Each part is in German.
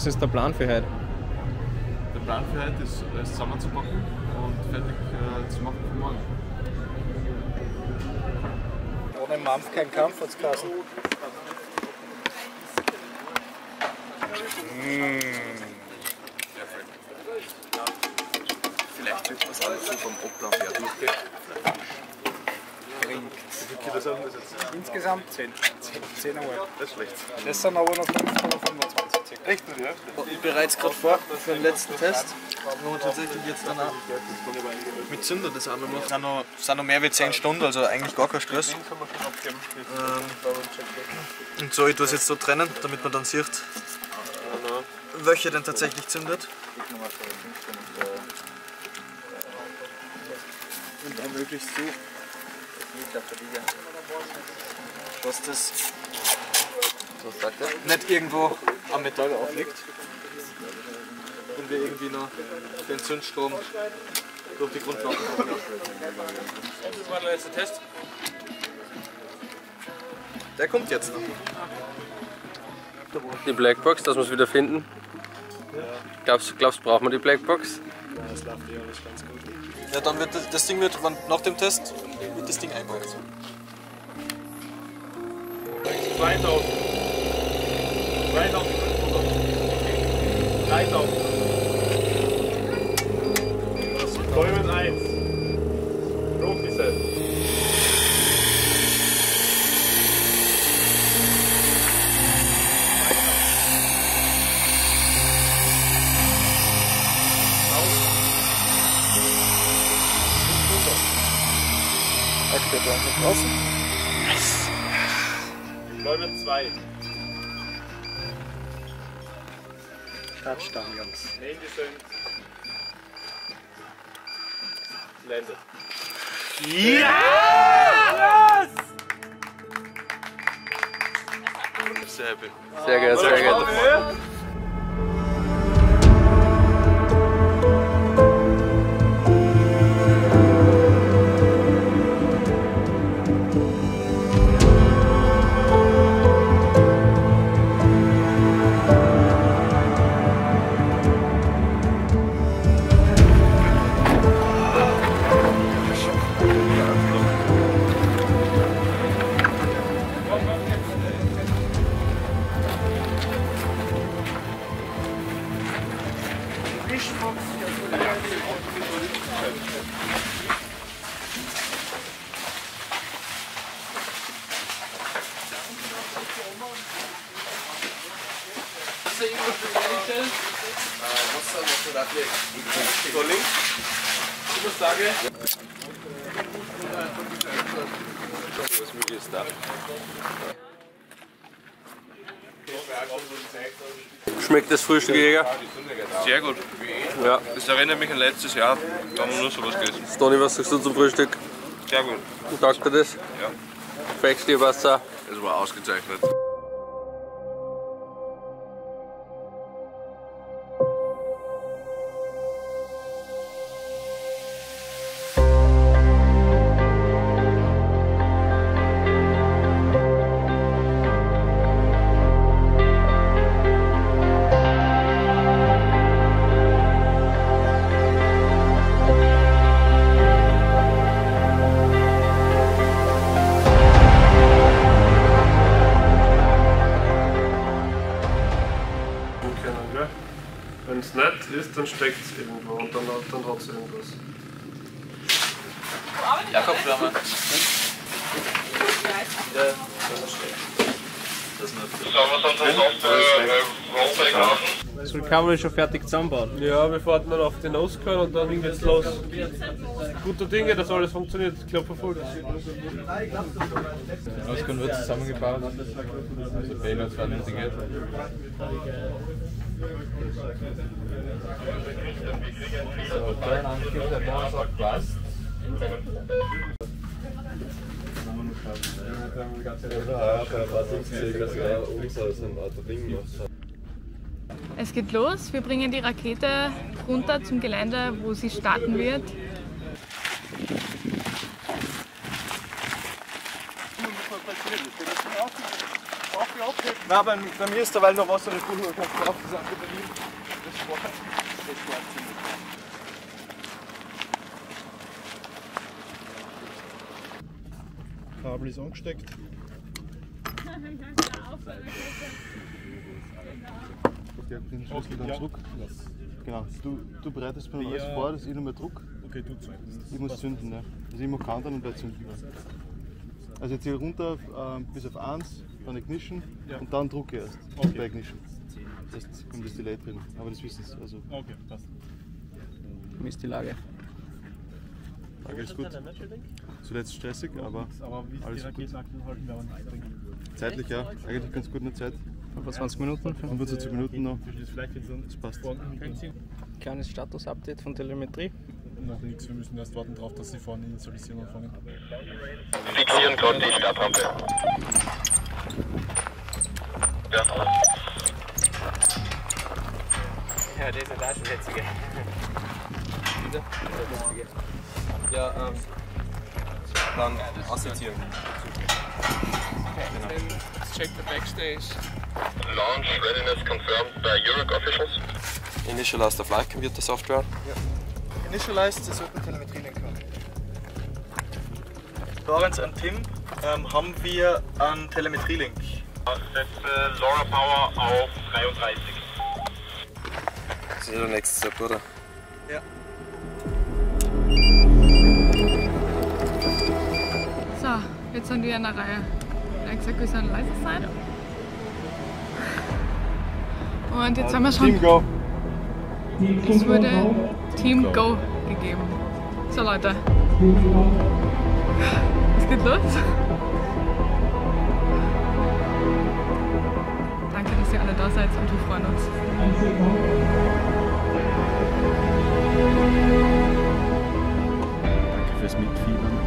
ist der Plan für heute? Der Plan für heute ist, es zusammenzupacken und fertig zu machen für morgen. Ohne Mampf kein Kampf, hat's geheißen. Vielleicht wird das alles so vom Ablauf her durchgehen. Wie viele Kilo sind das jetzt? Insgesamt 10. 10 einmal. Das ist schlecht. Das sind aber noch 5,25 circa. Echt? Ja. Ich bereite es gerade vor für den letzten Test, wo wir tatsächlich jetzt dann auch mit Zünder das auch noch machen. Sind noch mehr wie 10 Stunden, also eigentlich gar kein Stress. Und so, ich tue es jetzt so trennen, damit man dann sieht, welche denn tatsächlich zündet. Und dann möglichst so, dass das nicht irgendwo am Metall aufliegt und wir irgendwie noch den Zündstrom durch die Grundlagen haben. Das war der letzte Test. Der kommt jetzt noch. Die Blackbox, dass wir es wieder finden. Glaubst du, brauchen wir die Blackbox? Ja, das läuft eh alles ganz gut. Ja, dann wird das Ding wird, nach dem Test wird das Ding eingebaut. 2000. 2500. 3000. Räumen 1. Profiset. Okay, dann nach draußen. Räumen 2. Touchdown, Jungs. Nehmen die Söhne. Landet. Sehr happy. Sehr geil, sehr geil. Schmeckt das Frühstück, Jäger? Sehr gut. Ja. Das erinnert mich an letztes Jahr, da haben wir nur sowas gegessen. Toni, was sagst du zum Frühstück? Sehr gut. Taugt dir das? Ja. Fragst dir was da? Es war ausgezeichnet. Wenn es nicht ist, dann steckt es irgendwo und dann hat es irgendwas. Jakob, Firma. So kann man schon fertig zusammenbauen. Ja, wir warten dann auf den Oscar und dann geht's los. Guter Dinge, dass alles funktioniert. Ich glaube, verfolgt. Oscar wird zusammengebaut, also Payloads werden integriert. So, dann angibt der Motor passt. Es geht los, wir bringen die Rakete runter zum Gelände, wo sie starten wird. Auf die Abheben. Nein, bei mir ist derweil noch Wasser nicht gut, kannst du auch das andere Berlin. Das Schwarz ziemlich. Kabel ist angesteckt. Der bringt den Schlüssel dann zurück. Genau, du bereitest mir alles vor, dass ich nochmal druck. Okay, du zündest. Ich muss zünden, ja. Also ich mache Countdown und gleich zünden. Also ich zähle runter bis auf 1, dann Ignition und dann drucke erst bei Ignition. Das heißt, kommt das Delay drin, aber das wissen Sie. Also. Okay, passt. Wie ist die Lage? Lage ist gut. Zuletzt stressig, aber alles gut. Zeitlich ja, eigentlich ganz gut in der Zeit. 25 Minuten? 25 Minuten noch. Das passt. Kleines Status-Update von Telemetrie. Noch nichts, wir müssen erst warten darauf, dass sie vorne die Initialisierung anfangen. Fixieren gerade die Startrampe. Ja. Ja, das ist auch schon letztige. Bitte? Ja, dann assoziieren. Let's check the backstage. Launch readiness confirmed by Euroc officials. Initialize the flight computer software. Ja. Initialize, das sollten Telemetrielink haben. Lorenz und Tim, haben wir einen Telemetrielink? Setze LoRa Power auf 33. Das ist der nächste Step, oder? Ja. So, jetzt sind wir in der Reihe. Er hat gesagt, wir sollen leise sein. Und jetzt haben wir schon. Team Go! Es wurde Team Go gegeben. So Leute. Es geht los. Danke, dass ihr alle da seid und wir freuen uns. Danke fürs Mitfiebern.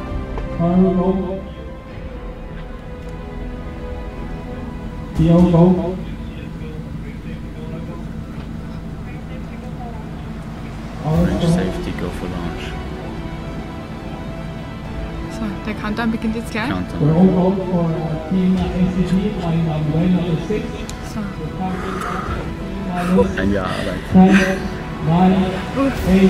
Safety, go for launch. So, der Countdown beginnt jetzt gleich. So. Ein Jahr Arbeit. 9, 8, 7,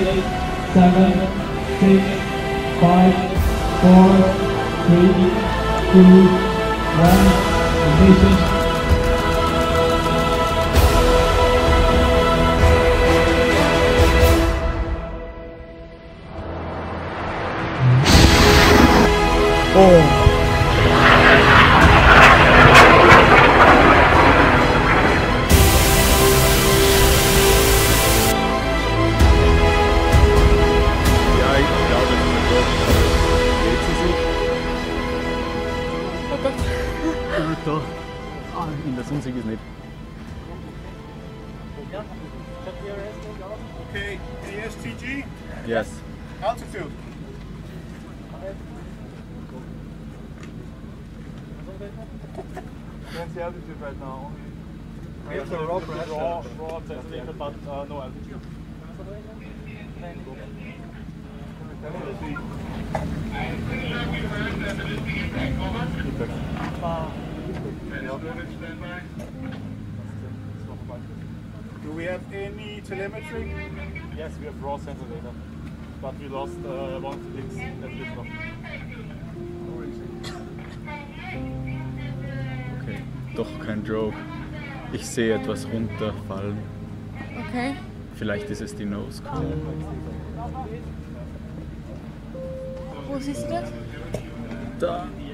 6, 5, 4, 3, 2, 1, ignition. In der Sonsig ist nicht. Okay, ASTG, Yes. altitude. What's the altitude right now? It's a raw pressure. Raw temperature, but no altitude. Do we have any telemetry? Yes, we have raw sensor data, but we lost one of the links at Lützerath. Okay, doch kein Joke. Ich sehe etwas runterfallen. Okay. Vielleicht ist es die Nose Cone. Wo siehst du das? Da.